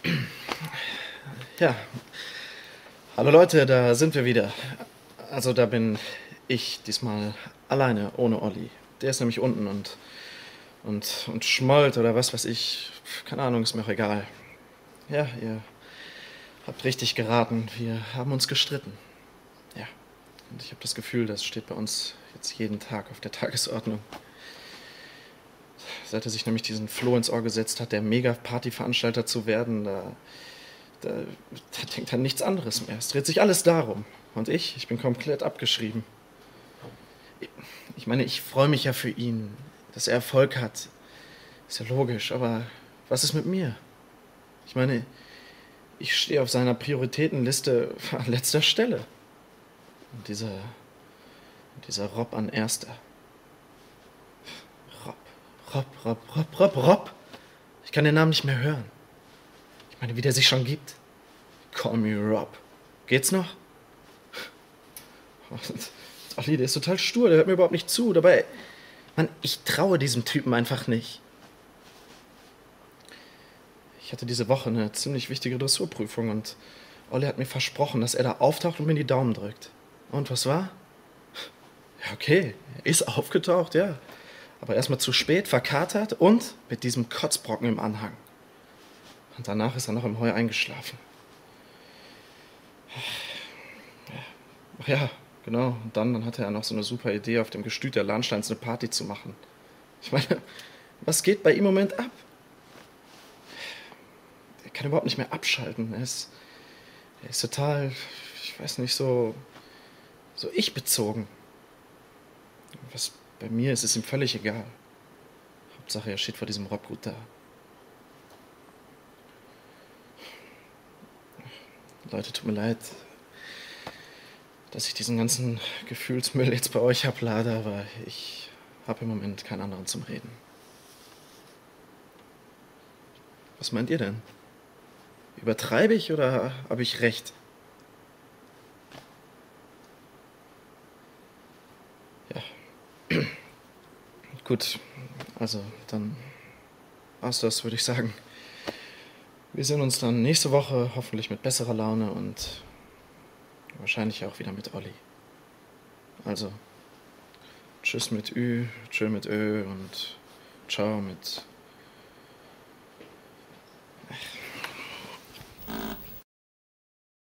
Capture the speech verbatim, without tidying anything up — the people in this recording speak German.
Ja, hallo Leute, da sind wir wieder. Also da bin ich diesmal alleine, ohne Olli. Der ist nämlich unten und, und, und schmollt oder was weiß ich. Keine Ahnung, ist mir auch egal. Ja, ihr habt richtig geraten. Wir haben uns gestritten. Ja, und ich habe das Gefühl, das steht bei uns jetzt jeden Tag auf der Tagesordnung. Seit er sich nämlich diesen Floh ins Ohr gesetzt hat, der Mega-Party-Veranstalter zu werden, da, da, da denkt er nichts anderes mehr. Es dreht sich alles darum. Und ich, ich bin komplett abgeschrieben. Ich meine, ich freue mich ja für ihn, dass er Erfolg hat. Ist ja logisch, aber was ist mit mir? Ich meine, ich stehe auf seiner Prioritätenliste an letzter Stelle. Und dieser, dieser Rob an erster. Rob, Rob, Rob, Rob, Rob, Rob. Ich kann den Namen nicht mehr hören. Ich meine, wie der sich schon gibt. Call me Rob. Geht's noch? Und Olli, der ist total stur, der hört mir überhaupt nicht zu. Dabei, Mann, ich traue diesem Typen einfach nicht. Ich hatte diese Woche eine ziemlich wichtige Dressurprüfung und Olli hat mir versprochen, dass er da auftaucht und mir die Daumen drückt. Und was war? Ja, okay, er ist aufgetaucht, ja. Aber erstmal zu spät, verkatert und mit diesem Kotzbrocken im Anhang. Und danach ist er noch im Heu eingeschlafen. Ach ja, genau. Und dann, dann hatte er noch so eine super Idee, auf dem Gestüt der Lahnsteins eine Party zu machen. Ich meine, was geht bei ihm im Moment ab? Er kann überhaupt nicht mehr abschalten. Er ist, er ist total, ich weiß nicht, so, so ich-bezogen. Was bei mir ist, ist ihm völlig egal. Hauptsache, er steht vor diesem Rob gut da. Leute, tut mir leid, dass ich diesen ganzen Gefühlsmüll jetzt bei euch ablade, aber ich habe im Moment keinen anderen zum Reden. Was meint ihr denn? Übertreibe ich oder habe ich recht? Ja. Gut, also dann war's das, würde ich sagen. Wir sehen uns dann nächste Woche, hoffentlich mit besserer Laune und wahrscheinlich auch wieder mit Olli. Also, tschüss mit Ü, tschö mit Ö und ciao mit...